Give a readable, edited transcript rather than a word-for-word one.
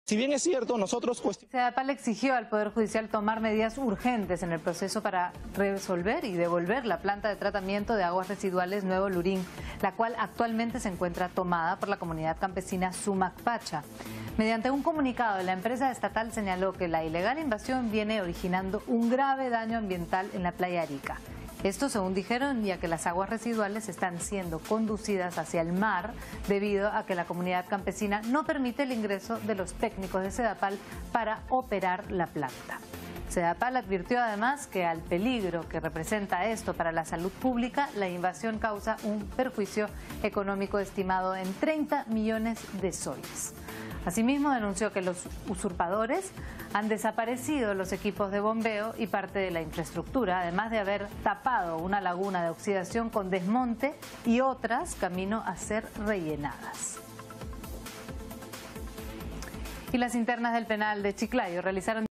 Si bien es cierto, nosotros Sedapal exigió al Poder Judicial tomar medidas urgentes en el proceso para resolver y devolver la planta de tratamiento de aguas residuales Nuevo Lurín, la cual actualmente se encuentra tomada por la comunidad campesina Sumacpacha. Mediante un comunicado, la empresa estatal señaló que la ilegal invasión viene originando un grave daño ambiental en la playa Arica. Esto, según dijeron, ya que las aguas residuales están siendo conducidas hacia el mar debido a que la comunidad campesina no permite el ingreso de los técnicos de Sedapal para operar la planta. Sedapal advirtió además que al peligro que representa esto para la salud pública, la invasión causa un perjuicio económico estimado en 30 millones de soles. Asimismo, denunció que los usurpadores han desaparecido los equipos de bombeo y parte de la infraestructura, además de haber tapado una laguna de oxidación con desmonte y otras camino a ser rellenadas. Y las internas del penal de Chiclayo realizaron